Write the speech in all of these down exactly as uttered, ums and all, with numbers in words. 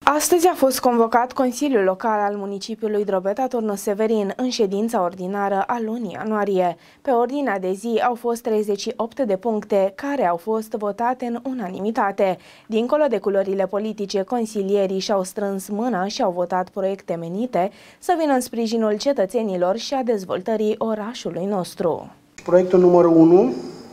Astăzi a fost convocat Consiliul Local al municipiului Drobeta-Turnul Severin în ședința ordinară a lunii ianuarie. Pe ordinea de zi au fost treizeci și opt de puncte care au fost votate în unanimitate. Dincolo de culorile politice, consilierii și-au strâns mâna și au votat proiecte menite să vină în sprijinul cetățenilor și a dezvoltării orașului nostru. Proiectul numărul unu,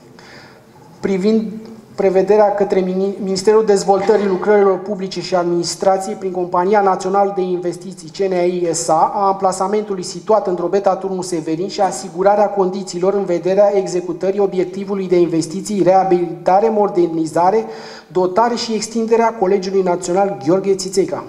privind prevederea către Ministerul Dezvoltării Lucrărilor Publice și Administrației prin Compania Națională de Investiții C N I S A a amplasamentului situat în Drobeta-Turnul Severin și asigurarea condițiilor în vederea executării obiectivului de investiții, reabilitare, modernizare, dotare și extinderea Colegiului Național Gheorghe Țițeica.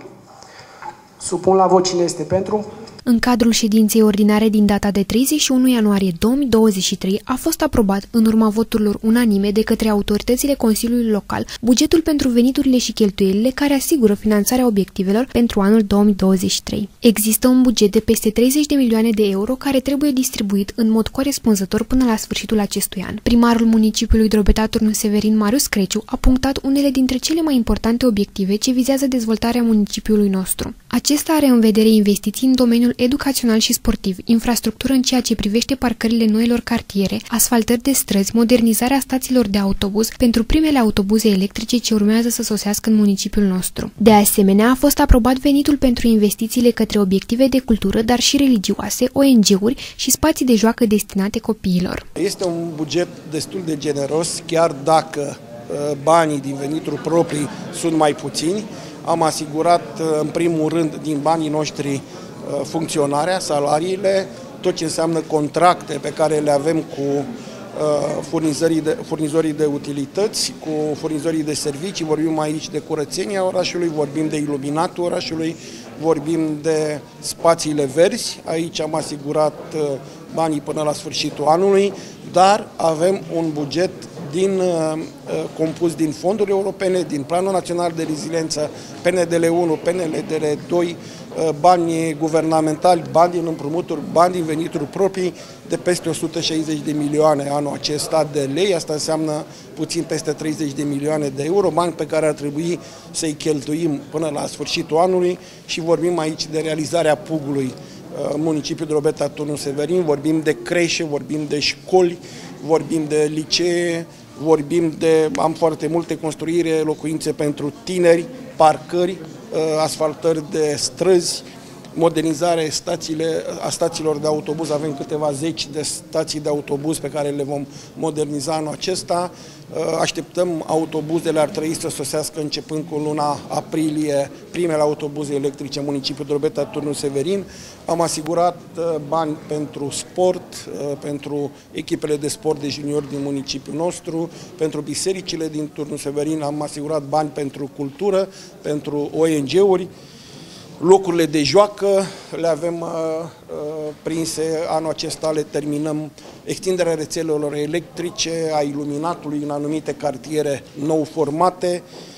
Supun la vot cine este pentru. În cadrul ședinței ordinare din data de treizeci și unu ianuarie două mii douăzeci și trei a fost aprobat, în urma voturilor unanime de către autoritățile Consiliului Local, bugetul pentru veniturile și cheltuielile care asigură finanțarea obiectivelor pentru anul două mii douăzeci și trei. Există un buget de peste treizeci de milioane de euro care trebuie distribuit în mod corespunzător până la sfârșitul acestui an. Primarul municipiului Drobeta-Turnul Severin, Marius Creciu, a punctat unele dintre cele mai importante obiective ce vizează dezvoltarea municipiului nostru. Acesta are în vedere investiții în domeniul educațional și sportiv, infrastructură în ceea ce privește parcările noilor cartiere, asfaltări de străzi, modernizarea stațiilor de autobuz pentru primele autobuze electrice ce urmează să sosească în municipiul nostru. De asemenea, a fost aprobat venitul pentru investițiile către obiective de cultură, dar și religioase, O N G-uri și spații de joacă destinate copiilor. Este un buget destul de generos, chiar dacă banii din venituri proprii sunt mai puțini. Am asigurat, în primul rând, din banii noștri funcționarea, salariile, tot ce înseamnă contracte pe care le avem cu furnizorii de, furnizorii de utilități, cu furnizorii de servicii, vorbim aici de curățenia orașului, vorbim de iluminatul orașului, vorbim de spațiile verzi, aici am asigurat banii până la sfârșitul anului, dar avem un buget din, uh, compus din fonduri europene, din Planul Național de Reziliență, P N D L unu, P N L D L doi, uh, bani guvernamentali, bani din împrumuturi, bani din venituri proprii de peste o sută șaizeci de milioane anul acesta de lei. Asta înseamnă puțin peste treizeci de milioane de euro, bani pe care ar trebui să-i cheltuim până la sfârșitul anului și vorbim aici de realizarea P U G-ului uh, municipiul Drobeta-Turnul Severin, vorbim de creșe, vorbim de școli, vorbim de licee, vorbim de, am foarte multe construire, locuințe pentru tineri, parcări, asfaltări de străzi, modernizare stațiile, a stațiilor de autobuz. Avem câteva zeci de stații de autobuz pe care le vom moderniza anul acesta. Așteptăm autobuzele, ar trebui să sosească începând cu luna aprilie primele autobuze electrice în municipiul Drobeta-Turnul Severin. Am asigurat bani pentru sport, pentru echipele de sport de juniori din municipiul nostru, pentru bisericile din Turnul Severin, am asigurat bani pentru cultură, pentru O N G-uri. Locurile de joacă le avem uh, uh, prinse, anul acesta le terminăm, extinderea rețelelor electrice, a iluminatului în anumite cartiere nou formate.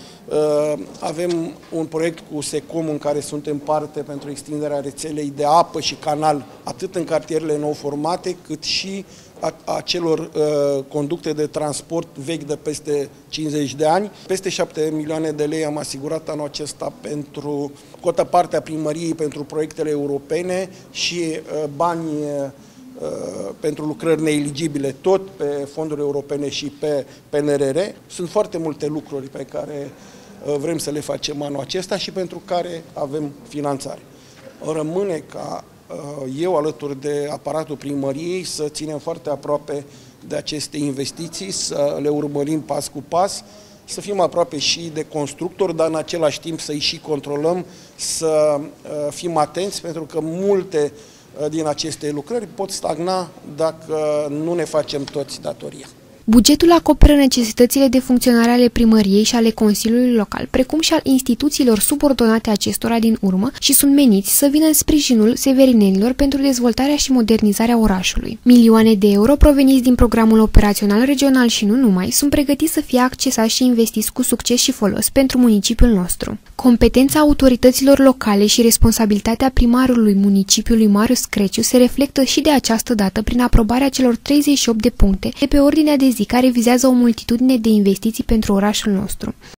Uh, avem un proiect cu SECOM în care suntem parte pentru extinderea rețelei de apă și canal, atât în cartierele nou formate, cât și a, a celor uh, conducte de transport vechi de peste cincizeci de ani. Peste șapte milioane de lei am asigurat anul acesta pentru cota parte a primăriei pentru proiectele europene și uh, bani uh, pentru lucrări neeligibile, tot pe fonduri europene și pe P N R R. Sunt foarte multe lucruri pe care uh, vrem să le facem anul acesta și pentru care avem finanțare. Rămâne ca eu, alături de aparatul primăriei, să ținem foarte aproape de aceste investiții, să le urmărim pas cu pas, să fim aproape și de constructori, dar în același timp să-i și controlăm, să fim atenți, pentru că multe din aceste lucrări pot stagna dacă nu ne facem toți datoria. Bugetul acoperă necesitățile de funcționare ale primăriei și ale Consiliului Local, precum și al instituțiilor subordonate acestora din urmă și sunt meniți să vină în sprijinul severinenilor pentru dezvoltarea și modernizarea orașului. Milioane de euro proveniți din programul operațional regional și nu numai sunt pregătiți să fie accesați și investiți cu succes și folos pentru municipiul nostru. Competența autorităților locale și responsabilitatea primarului municipiului Marius Creciu se reflectă și de această dată prin aprobarea celor treizeci și opt de puncte de pe ordinea de zi care vizează o multitudine de investiții pentru orașul nostru.